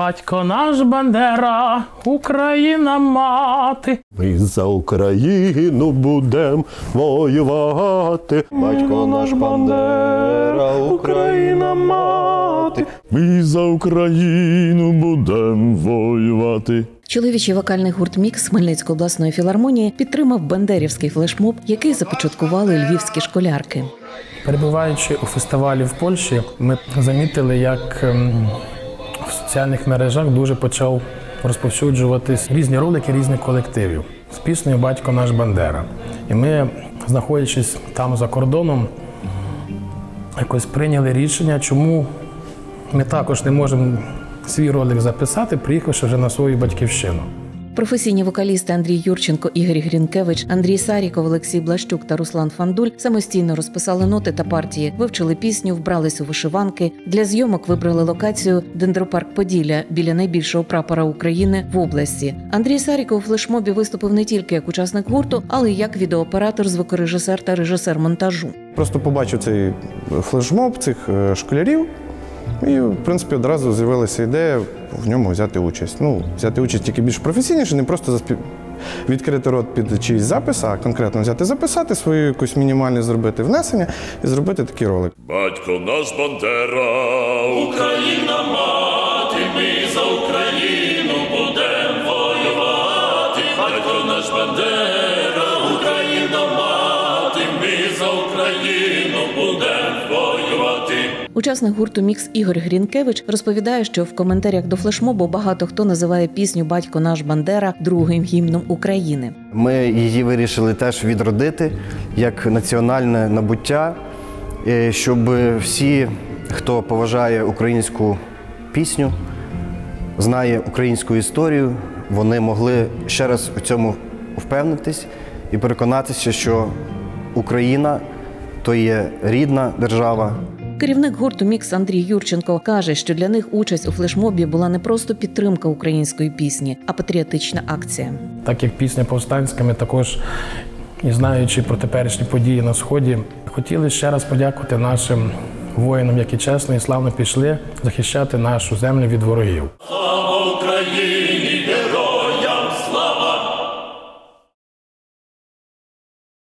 Батько наш Бандера, Україна мати. Ми за Україну будем воювати. Батько наш Бандера, Україна мати. Ми за Україну будем воювати. Чоловічий вокальний гурт «Мікс» Хмельницької обласної філармонії підтримав бандерівський флешмоб, який започаткували львівські школярки. Перебуваючи у фестивалі в Польщі, ми замітили, як в соціальних мережах дуже почав розповсюджуватись різні ролики різних колективів з піснею «Батько наш Бандера». І ми, знаходячись там за кордоном, якось прийняли рішення, чому ми також не можемо свій ролик записати, приїхавши вже на свою батьківщину. Професійні вокалісти Андрій Юрченко, Ігор Грінкевич, Андрій Саріков, Олексій Блащук та Руслан Фандуль самостійно розписали ноти та партії, вивчили пісню, вбрались у вишиванки. Для зйомок вибрали локацію «Дендропарк Поділля» біля найбільшого прапора України в області. Андрій Саріков у флешмобі виступив не тільки як учасник гурту, але й як відеооператор, звукорежисер та режисер монтажу. Просто побачив цей флешмоб цих школярів. І, в принципі, одразу з'явилася ідея в ньому взяти участь. Взяти участь тільки більш професійніше, не просто відкрити рот під чийсь запис, а конкретно взяти, записати свою якусь мінімальне, зробити внесення і зробити такий ролик. Батько наш Бандера, Україна мати, ми за Україну будем воювати. Батько наш Бандера, Україна мати, ми за Україну будем воювати. Учасник гурту «Мікс» Ігор Грінкевич розповідає, що в коментарях до флешмобу багато хто називає пісню «Батько наш Бандера» другим гімном України. Ми її вирішили теж відродити як національне набуття, щоб всі, хто поважає українську пісню, знає українську історію, вони могли ще раз у цьому впевнитись і переконатися, що Україна – то є рідна держава. Керівник гурту «Мікс» Андрій Юрченко каже, що для них участь у флешмобі була не просто підтримка української пісні, а патріотична акція. Так як пісня повстанська, ми також, і знаючи про теперішні події на Сході, хотіли ще раз подякувати нашим воїнам, які чесно і славно пішли захищати нашу землю від ворогів. Слава Україні!